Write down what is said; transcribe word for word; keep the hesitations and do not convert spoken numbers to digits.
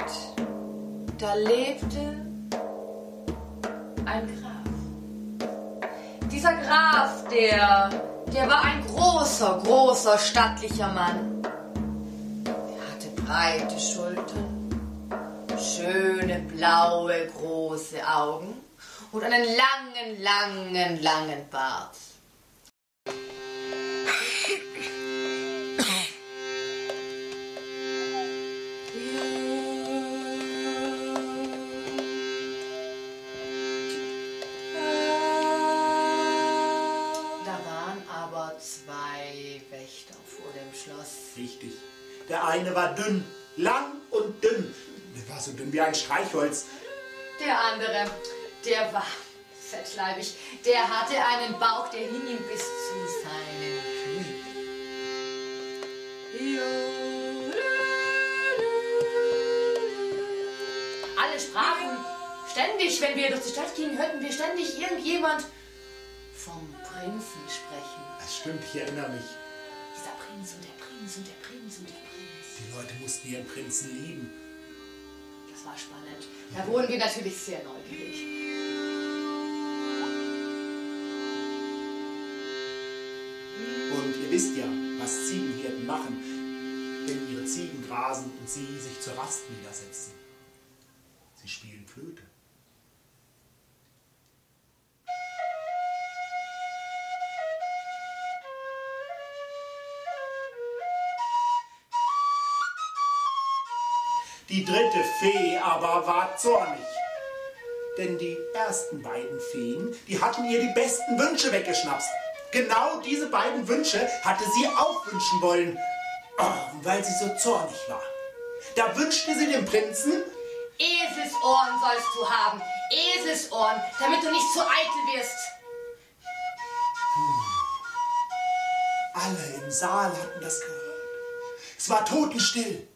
da lebte ein Graf. Dieser Graf, der, der war ein großer, großer, stattlicher Mann. Er hatte breite Schultern, schöne, blaue, große Augen und einen langen, langen, langen Bart. Zwei Wächter vor dem Schloss. Richtig. Der eine war dünn, lang und dünn. Der war so dünn wie ein Streichholz. Der andere, der war fettleibig. Der hatte einen Bauch, der hing ihm bis zu seinen Knien. Alle sprachen ständig, wenn wir durch die Stadt gingen, hörten wir ständig irgendjemand vom Prinzen sprechen. Das stimmt, ich erinnere mich. Dieser Prinz und der Prinz und der Prinz und der Prinz. Die Leute mussten ihren Prinzen lieben. Das war spannend. Da wurden wir natürlich sehr neugierig. Und ihr wisst ja, was Ziegenhirten machen, wenn ihre Ziegen grasen und sie sich zur Rast niedersetzen. Sie spielen Flöte. Die dritte Fee aber war zornig. Denn die ersten beiden Feen, die hatten ihr die besten Wünsche weggeschnapst. Genau diese beiden Wünsche hatte sie auch wünschen wollen, oh, weil sie so zornig war. Da wünschte sie dem Prinzen: Eselsohren sollst du haben, Eselsohren, damit du nicht zu eitel wirst. Hm. Alle im Saal hatten das gehört. Es war totenstill.